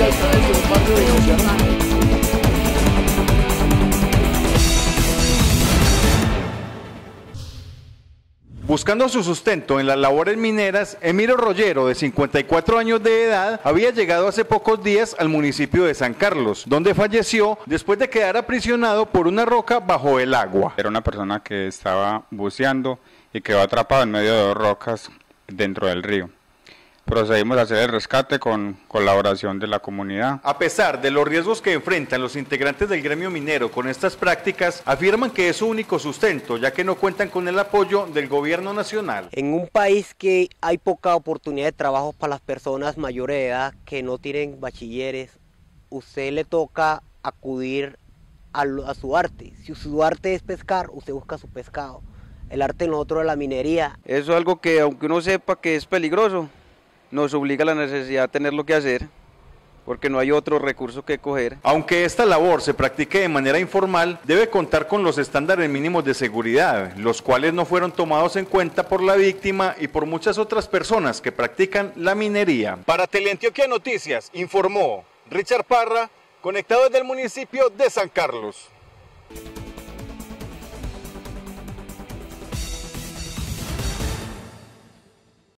habitantes de un barrio de Ciudad. Buscando su sustento en las labores mineras, Emiro Rollero, de 54 años de edad, había llegado hace pocos días al municipio de San Carlos, donde falleció después de quedar aprisionado por una roca bajo el agua. Era una persona que estaba buceando y quedó atrapado en medio de dos rocas dentro del río. Procedimos a hacer el rescate con colaboración de la comunidad. A pesar de los riesgos que enfrentan los integrantes del gremio minero con estas prácticas, afirman que es su único sustento, ya que no cuentan con el apoyo del gobierno nacional. En un país que hay poca oportunidad de trabajo para las personas mayores de edad que no tienen bachilleres, usted le toca acudir a su arte. Si su arte es pescar, usted busca su pescado. El arte de nosotros es la minería. Eso es algo que, aunque uno sepa que es peligroso, nos obliga a la necesidad de tener lo que hacer, porque no hay otro recurso que coger. Aunque esta labor se practique de manera informal, debe contar con los estándares mínimos de seguridad, los cuales no fueron tomados en cuenta por la víctima y por muchas otras personas que practican la minería. Para Teleantioquia Noticias, informó Richard Parra, conectado desde el municipio de San Carlos.